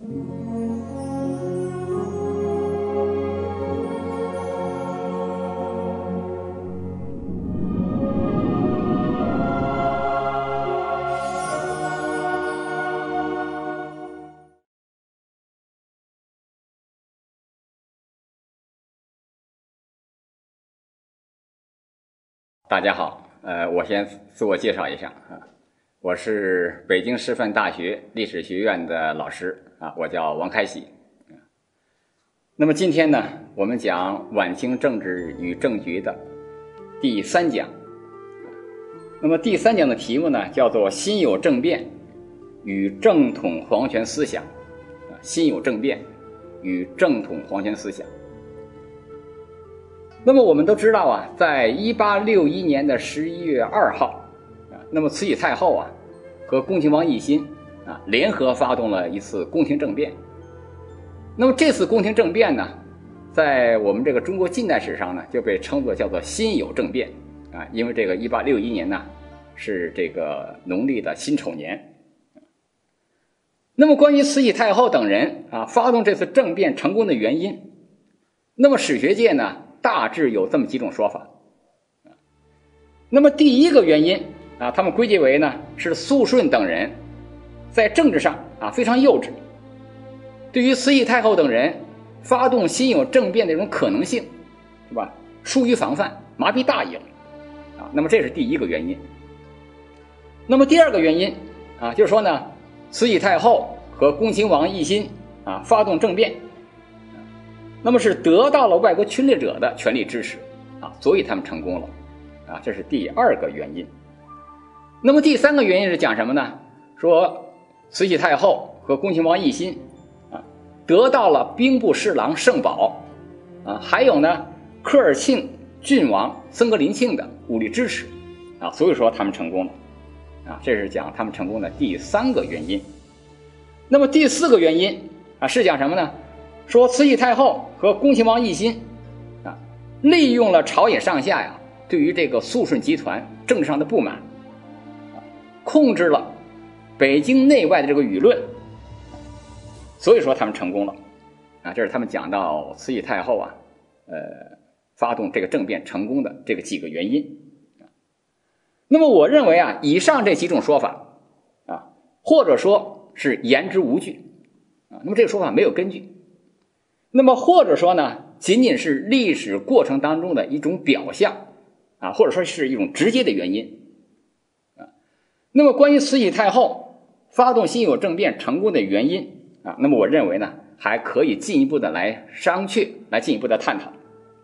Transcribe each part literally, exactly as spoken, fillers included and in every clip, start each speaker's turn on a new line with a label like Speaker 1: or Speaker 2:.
Speaker 1: 大家好，呃，我先自我介绍一下啊，我是北京师范大学历史学院的老师啊，我叫王开喜。那么今天呢，我们讲晚清政治与政局的第三讲。那么第三讲的题目呢，叫做辛酉政变与正统皇权思想。啊，辛酉政变与正统皇权思想。那么我们都知道啊，在一八六一年的十一月二号啊，那么慈禧太后啊和恭亲王奕欣啊联合发动了一次宫廷政变。那么这次宫廷政变呢，在我们这个中国近代史上呢，就被称作叫做辛酉政变啊，因为这个一八六一年呢是这个农历的辛丑年。那么关于慈禧太后等人啊发动这次政变成功的原因，那么史学界呢大致有这么几种说法。那么第一个原因啊，他们归结为呢是肃顺等人在政治上啊非常幼稚，对于慈禧太后等人发动辛酉政变的这种可能性，是吧，疏于防范，麻痹大意了啊。那么这是第一个原因。那么第二个原因啊，就是说呢，慈禧太后和恭亲王奕欣啊发动政变，那么是得到了外国侵略者的全力支持啊，所以他们成功了啊，这是第二个原因。那么第三个原因是讲什么呢？说慈禧太后和恭亲王奕欣啊得到了兵部侍郎盛宝啊，还有呢科尔沁郡王僧格林沁的武力支持啊，所以说他们成功了啊，这是讲他们成功的第三个原因。那么第四个原因啊是讲什么呢？说慈禧太后和恭亲王奕欣啊，利用了朝野上下呀对于这个肃顺集团政治上的不满，啊，控制了北京内外的这个舆论，所以说他们成功了啊。这是他们讲到慈禧太后啊，呃，发动这个政变成功的这个几个原因。那么我认为啊，以上这几种说法啊，或者说是言之无据啊，那么这个说法没有根据。那么或者说呢，仅仅是历史过程当中的一种表象啊，或者说是一种直接的原因啊。那么关于慈禧太后发动辛酉政变成功的原因啊，那么我认为呢，还可以进一步的来商榷，来进一步的探讨。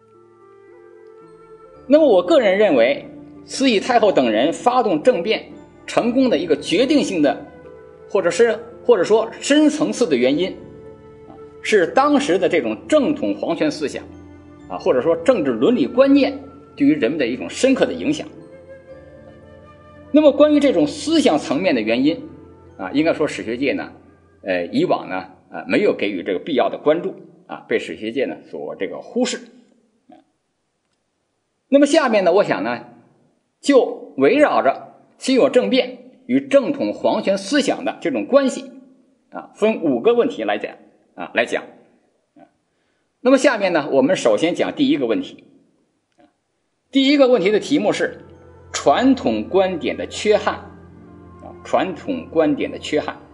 Speaker 1: 那么我个人认为，慈禧太后等人发动政变成功的一个决定性的，或者是或者说深层次的原因，是当时的这种正统皇权思想啊，或者说政治伦理观念对于人们的一种深刻的影响。那么关于这种思想层面的原因啊，应该说史学界呢，呃，以往呢啊没有给予这个必要的关注啊，被史学界呢所这个忽视。那么下面呢，我想呢，就围绕着辛酉政变与正统皇权思想的这种关系啊，分五个问题来讲。啊，来讲，那么下面呢，我们首先讲第一个问题。第一个问题的题目是传统观点的缺憾啊，传统观点的缺憾。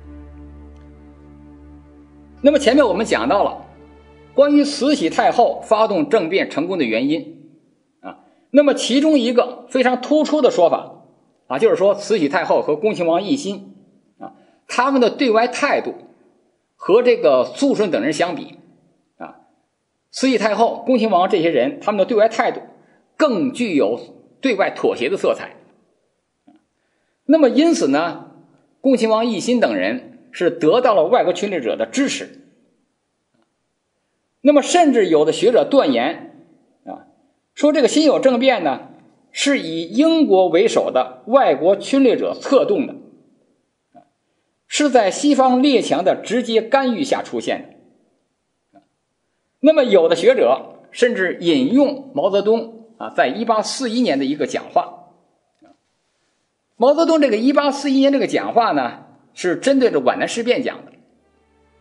Speaker 1: 那么前面我们讲到了关于慈禧太后发动政变成功的原因啊，那么其中一个非常突出的说法啊，就是说慈禧太后和恭亲王奕欣啊，他们的对外态度和这个肃顺等人相比啊，慈禧太后、恭亲王这些人，他们的对外态度更具有对外妥协的色彩。那么因此呢，恭亲王奕欣等人是得到了外国侵略者的支持。那么甚至有的学者断言啊，说这个辛酉政变呢，是以英国为首的外国侵略者策动的，是在西方列强的直接干预下出现的。那么有的学者甚至引用毛泽东啊，在一八四一年的一个讲话。毛泽东这个一八四一年这个讲话呢，是针对着皖南事变讲的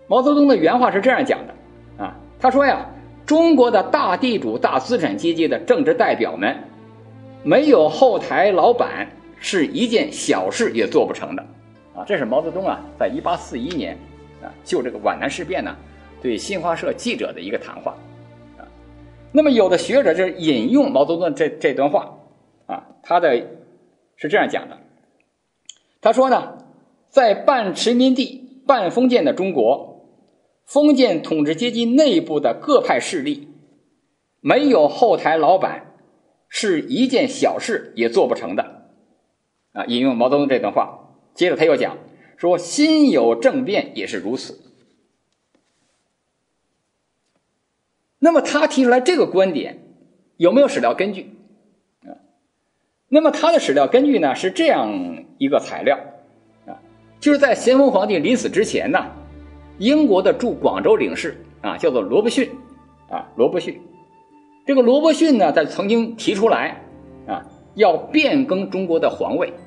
Speaker 1: 毛泽东的原话是这样讲的啊，他说呀，中国的大地主大资产阶级的政治代表们，没有后台老板是一件小事也做不成的啊。这是毛泽东啊，在一八四一年啊，就这个皖南事变呢，对新华社记者的一个谈话啊。那么有的学者就引用毛泽东这这段话啊，他的是这样讲的，他说呢，在半殖民地半封建的中国，封建统治阶级内部的各派势力没有后台老板是一件小事也做不成的啊。引用毛泽东这段话，接着他又讲说，辛酉政变也是如此。那么他提出来这个观点有没有史料根据啊？那么他的史料根据呢是这样一个材料啊，就是在咸丰皇帝临死之前呢，英国的驻广州领事啊，叫做罗伯逊啊，罗伯逊。这个罗伯逊呢，在曾经提出来啊，要变更中国的皇位。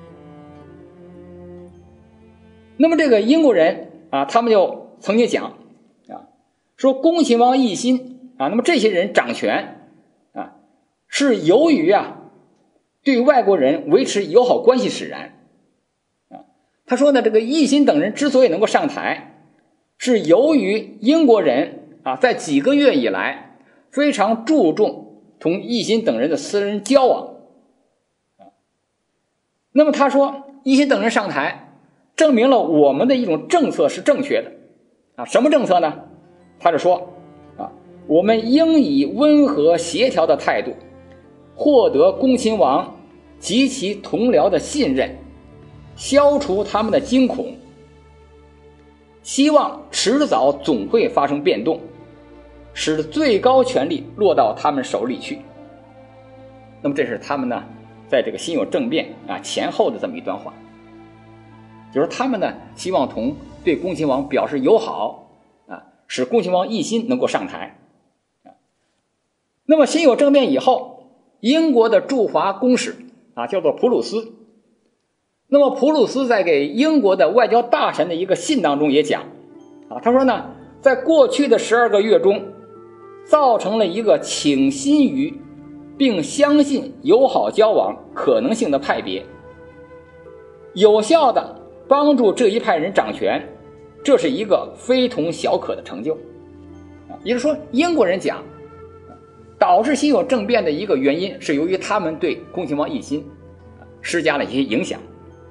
Speaker 1: 那么这个英国人啊，他们就曾经讲啊，说恭亲王奕欣啊，那么这些人掌权啊，是由于啊，对外国人维持友好关系使然啊。他说呢，这个奕欣等人之所以能够上台，是由于英国人啊，在几个月以来非常注重同奕欣等人的私人交往啊。那么他说，奕欣等人上台，证明了我们的一种政策是正确的啊。什么政策呢？他就说啊，我们应以温和协调的态度，获得恭亲王及其同僚的信任，消除他们的惊恐。希望迟早总会发生变动，使最高权力落到他们手里去。那么这是他们呢，在这个辛酉政变啊前后的这么一段话，就是他们呢希望同对恭亲王表示友好啊，使恭亲王奕欣能够上台啊。那么辛酉政变以后，英国的驻华公使啊叫做普鲁斯。那么普鲁斯在给英国的外交大臣的一个信当中也讲啊，他说呢，在过去的十二个月中，造成了一个倾心于并相信友好交往可能性的派别，有效的帮助这一派人掌权，这是一个非同小可的成就啊。也就是说，英国人讲，导致辛酉政变的一个原因是由于他们对恭亲王奕欣施加了一些影响。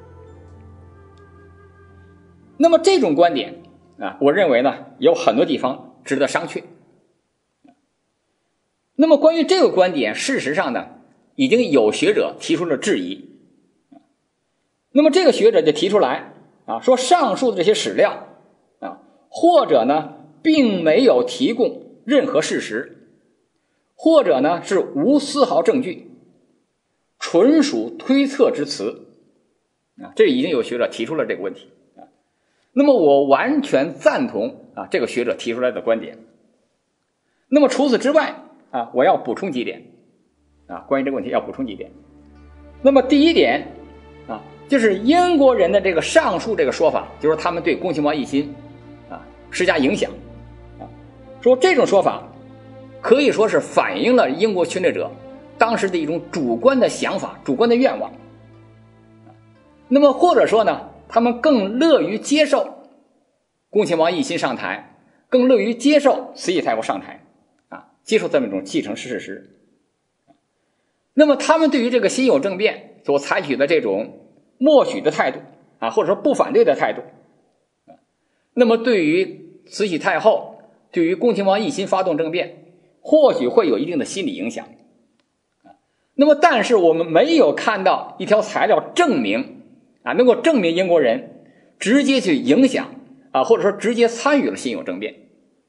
Speaker 1: 那么这种观点啊，我认为呢有很多地方值得商榷。那么关于这个观点，事实上呢已经有学者提出了质疑。那么这个学者就提出来啊，说上述的这些史料啊，或者呢并没有提供任何事实，或者呢是无丝毫证据，纯属推测之词啊。这已经有学者提出了这个问题。那么我完全赞同啊这个学者提出来的观点。那么除此之外啊，我要补充几点啊，关于这个问题要补充几点。那么第一点啊，就是英国人的这个上述这个说法，就是他们对恭亲王奕欣啊施加影响啊，说这种说法可以说是反映了英国侵略者当时的一种主观的想法、主观的愿望。那么或者说呢，他们更乐于接受恭亲王奕欣上台，更乐于接受慈禧太后上台啊，接受这么一种继承事实。那么他们对于这个辛酉政变所采取的这种默许的态度啊，或者说不反对的态度，那么对于慈禧太后、对于恭亲王奕欣发动政变，或许会有一定的心理影响。那么但是我们没有看到一条材料证明啊，能够证明英国人直接去影响啊，或者说直接参与了辛酉政变。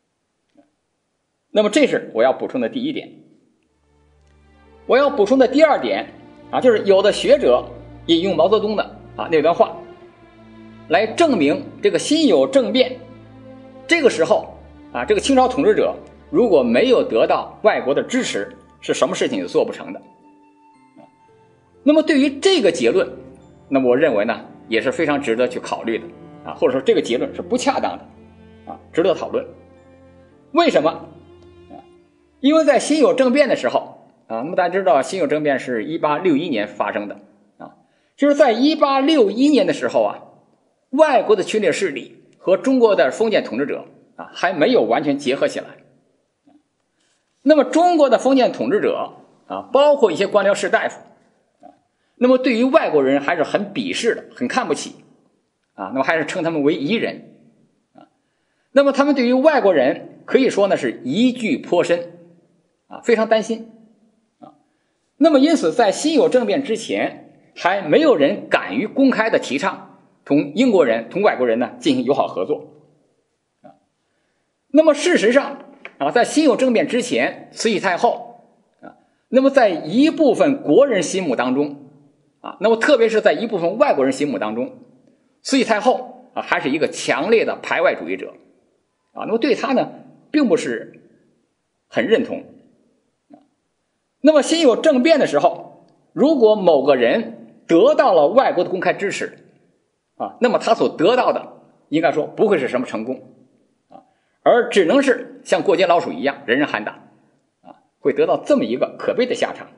Speaker 1: 那么这是我要补充的第一点。我要补充的第二点啊，就是有的学者引用毛泽东的啊那段话，来证明这个辛酉政变这个时候啊，这个清朝统治者如果没有得到外国的支持，是什么事情也做不成的。那么对于这个结论，那么我认为呢也是非常值得去考虑的啊，或者说这个结论是不恰当的啊。 值得讨论。为什么？因为在辛酉政变的时候啊，那么大家知道辛酉政变是一八六一年发生的啊，就是在一八六一年的时候啊，外国的侵略势力和中国的封建统治者啊还没有完全结合起来。那么中国的封建统治者啊，包括一些官僚士大夫啊，那么对于外国人还是很鄙视的，很看不起啊，那么还是称他们为夷人啊。那么他们对于外国人可以说呢是疑惧颇深啊，非常担心啊。那么因此在辛酉政变之前，还没有人敢于公开的提倡同英国人、同外国人呢进行友好合作啊。那么事实上啊，在辛酉政变之前，慈禧太后啊，那么在一部分国人心目当中啊，那么特别是在一部分外国人心目当中，慈禧太后啊还是一个强烈的排外主义者啊，那么对她呢并不是很认同。那么辛酉政变的时候，如果某个人得到了外国的公开支持啊，那么他所得到的应该说不会是什么成功啊，而只能是像过街老鼠一样人人喊打啊，会得到这么一个可悲的下场。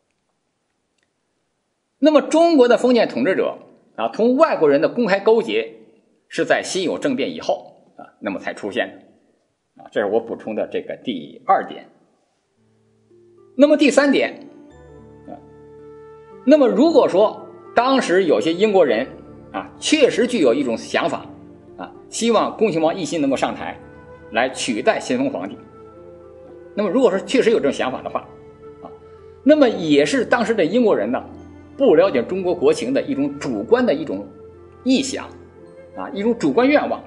Speaker 1: 那么中国的封建统治者啊，同外国人的公开勾结是在辛酉政变以后啊，那么才出现的啊，这是我补充的这个第二点。那么第三点啊，那么如果说当时有些英国人啊，确实具有一种想法啊，希望恭亲王奕欣能够上台来取代咸丰皇帝，那么如果说确实有这种想法的话啊，那么也是当时的英国人呢不了解中国国情的一种主观的一种臆想啊，一种主观愿望。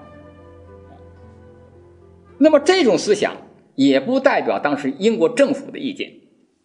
Speaker 1: 那么这种思想也不代表当时英国政府的意见。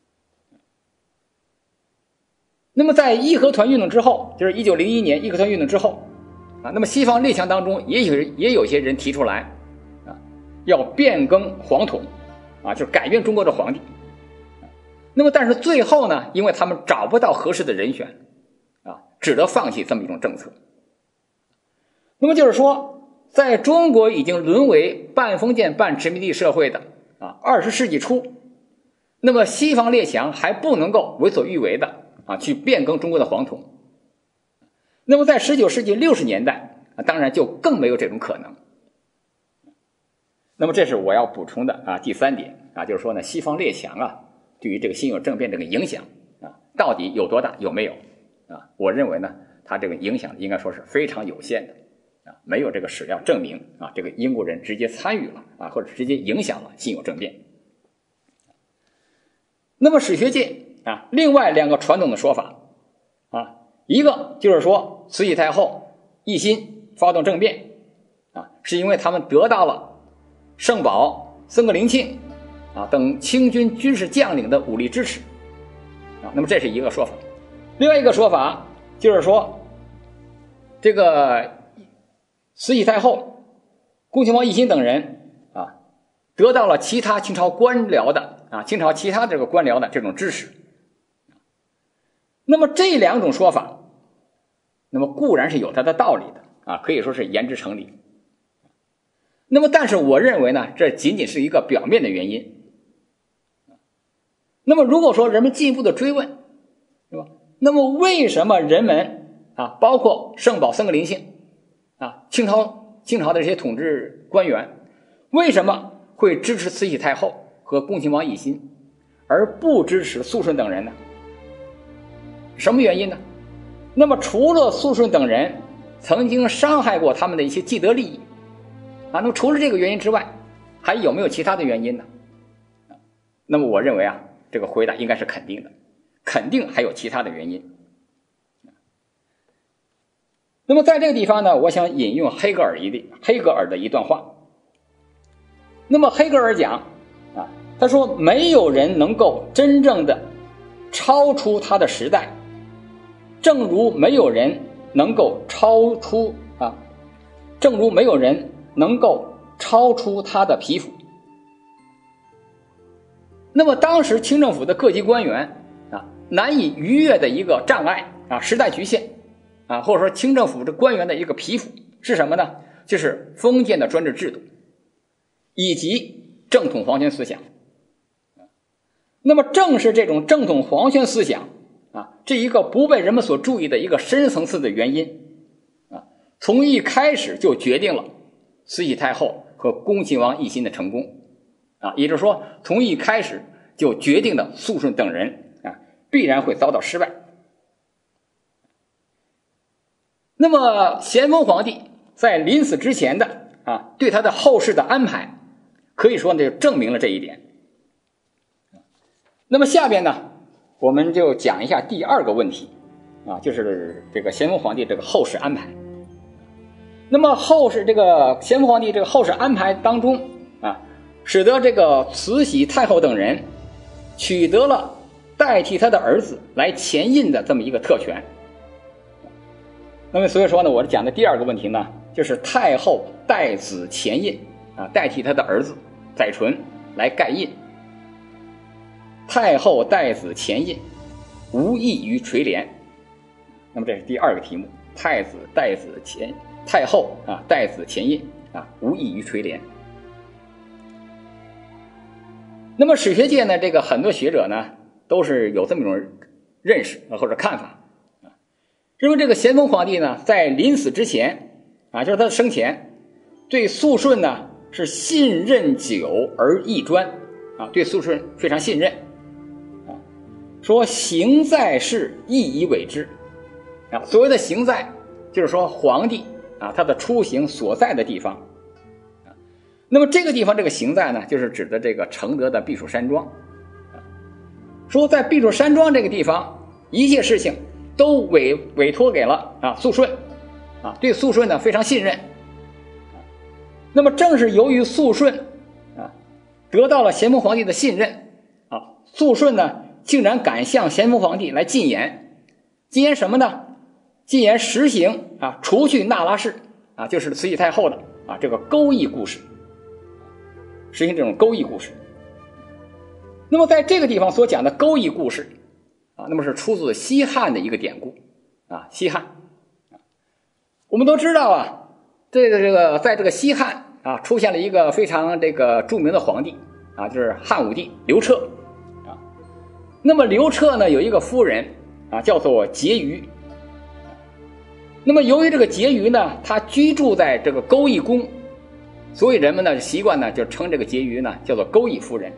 Speaker 1: 那么在义和团运动之后，就是一九零一年义和团运动之后啊，那么西方列强当中也有也有些人提出来啊，要变更皇统啊，就是改变中国的皇帝。那么但是最后呢，因为他们找不到合适的人选啊，只得放弃这么一种政策。那么就是说，在中国已经沦为半封建半殖民地社会的啊二十世纪初，那么西方列强还不能够为所欲为的啊，去变更中国的皇统。那么在十九世纪六十年代啊，当然就更没有这种可能。那么这是我要补充的啊第三点啊，就是说呢，西方列强啊对于这个辛酉政变这个影响啊，到底有多大，有没有啊？我认为呢，它这个影响应该说是非常有限的啊，没有这个史料证明啊，这个英国人直接参与了啊，或者直接影响了辛酉政变。那么史学界啊，另外两个传统的说法啊，一个就是说慈禧太后奕欣发动政变啊，是因为他们得到了圣保、僧格林沁啊等清军军事将领的武力支持啊，那么这是一个说法。另外一个说法就是说，这个慈禧太后、恭亲王奕欣等人啊，得到了其他清朝官僚的啊，清朝其他这个官僚的这种支持。那么这两种说法，那么固然是有它的道理的啊，可以说是言之成理。那么但是我认为呢，这仅仅是一个表面的原因。那么如果说人们进一步的追问，对吧？那么为什么人们啊，包括圣保、僧格林沁啊，清朝清朝的这些统治官员，为什么会支持慈禧太后和恭亲王奕欣，而不支持肃顺等人呢？什么原因呢？那么除了肃顺等人曾经伤害过他们的一些既得利益啊，那么除了这个原因之外，还有没有其他的原因呢？那么我认为啊，这个回答应该是肯定的，肯定还有其他的原因。那么在这个地方呢，我想引用黑格尔一的黑格尔的一段话。那么黑格尔讲啊，他说没有人能够真正的超出他的时代，正如没有人能够超出啊，正如没有人能够超出他的皮肤。那么当时清政府的各级官员啊，难以逾越的一个障碍啊，时代局限啊，或者说清政府这官员的一个皮肤是什么呢？就是封建的专制制度以及正统皇权思想。那么正是这种正统皇权思想啊，这一个不被人们所注意的一个深层次的原因啊，从一开始就决定了慈禧太后和恭亲王奕欣的成功啊，也就是说，从一开始就决定了肃顺等人啊必然会遭到失败。那么咸丰皇帝在临死之前的啊对他的后事的安排，可以说呢就证明了这一点。那么下边呢，我们就讲一下第二个问题啊，就是这个咸丰皇帝这个后事安排。那么后事这个咸丰皇帝这个后事安排当中啊，使得这个慈禧太后等人取得了代替他的儿子来前印的这么一个特权。那么所以说呢，我讲的第二个问题呢，就是太后代子前印啊，代替他的儿子载淳来盖印。太后代子前印，无异于垂帘。那么这是第二个题目，太子代子前，太后啊代子前印啊，无异于垂帘。那么史学界呢，这个很多学者呢，都是有这么一种认识或者看法啊，认为这个咸丰皇帝呢，在临死之前啊，就是他生前，对肃顺呢是信任久而益专啊，对肃顺非常信任。说行在是亦以委之啊，所谓的行在就是说皇帝啊他的出行所在的地方啊，那么这个地方这个行在呢，就是指的这个承德的避暑山庄啊，说在避暑山庄这个地方，一切事情都委委托给了啊肃顺啊，对肃顺呢非常信任啊，那么正是由于肃顺啊得到了咸丰皇帝的信任啊，肃顺呢竟然敢向咸丰皇帝来进言，进言什么呢？进言实行啊，除去那拉氏啊，就是慈禧太后的啊这个勾弋故事，实行这种勾弋故事。那么在这个地方所讲的勾弋故事啊，那么是出自西汉的一个典故啊，西汉。我们都知道啊，这个这个在这个西汉啊，出现了一个非常这个著名的皇帝啊，就是汉武帝刘彻。那么刘彻呢有一个夫人啊，叫做婕妤。那么由于这个婕妤呢，她居住在这个勾弋宫，所以人们呢习惯呢就称这个婕妤呢叫做勾弋夫人。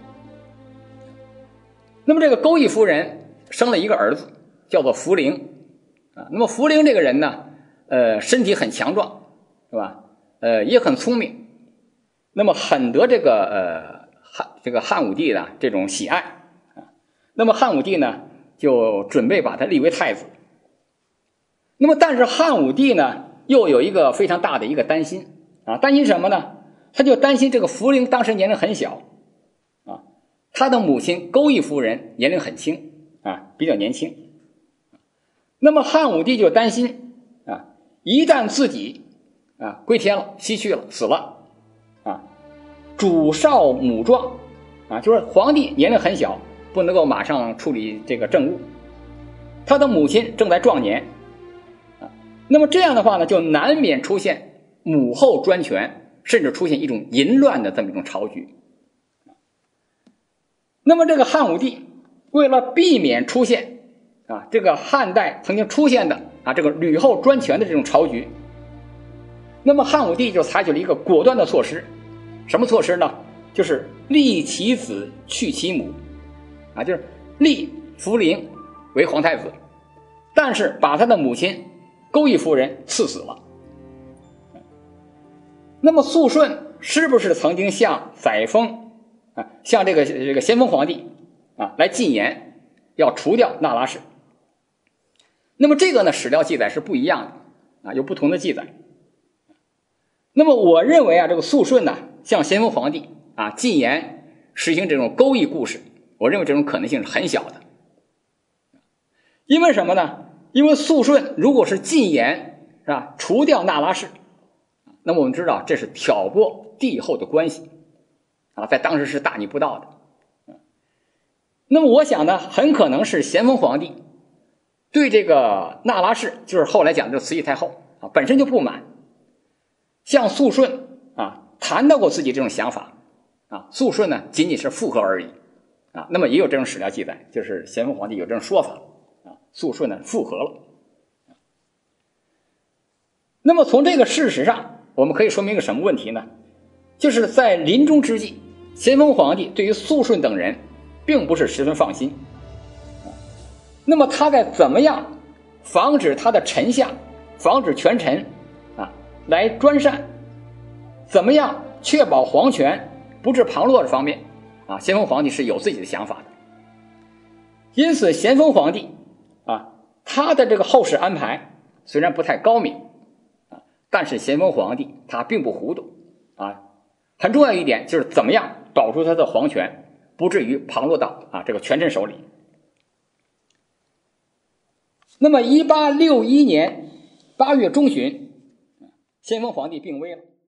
Speaker 1: 那么这个勾弋夫人生了一个儿子，叫做福陵啊。那么福陵这个人呢，呃，身体很强壮，是吧？呃，也很聪明，那么很得这个呃汉这个汉武帝的这种喜爱。那么汉武帝呢就准备把他立为太子。那么但是汉武帝呢又有一个非常大的一个担心啊，担心什么呢？他就担心这个福陵当时年龄很小啊，他的母亲勾弋夫人年龄很轻啊，比较年轻。那么汉武帝就担心啊，一旦自己啊归天了，西去了，死了啊，主少母壮啊，就是皇帝年龄很小，不能够马上处理这个政务，他的母亲正在壮年啊，那么这样的话呢，就难免出现母后专权，甚至出现一种淫乱的这么一种朝局。那么这个汉武帝为了避免出现啊这个汉代曾经出现的啊这个吕后专权的这种朝局，那么汉武帝就采取了一个果断的措施。什么措施呢？就是立其子去其母啊，就是立福陵为皇太子，但是把他的母亲勾弋夫人赐死了。那么肃顺是不是曾经向载沣啊，向这个这个咸丰皇帝啊来进言，要除掉那拉氏？那么这个呢，史料记载是不一样的啊，有不同的记载。那么我认为啊，这个肃顺呢，向咸丰皇帝啊进言实行这种勾弋故事，我认为这种可能性是很小的。因为什么呢？因为肃顺如果是进言是吧，除掉那拉氏，那么我们知道这是挑拨帝后的关系啊，在当时是大逆不道的。那么我想呢，很可能是咸丰皇帝对这个那拉氏，就是后来讲的慈禧太后啊，本身就不满，向肃顺啊谈到过自己这种想法啊，肃顺呢仅仅是附和而已啊。那么也有这种史料记载，就是咸丰皇帝有这种说法啊，肃顺呢附和了。那么从这个事实上，我们可以说明一个什么问题呢？就是在临终之际，咸丰皇帝对于肃顺等人并不是十分放心。那么他该怎么样防止他的臣下，防止权臣啊来专擅，怎么样确保皇权不致旁落的方面啊，咸丰皇帝是有自己的想法的。因此咸丰皇帝啊，他的这个后事安排虽然不太高明啊，但是咸丰皇帝他并不糊涂啊。很重要一点就是怎么样保住他的皇权不至于旁落到啊这个权臣手里。那么一八六一年八月中旬，咸丰皇帝病危了。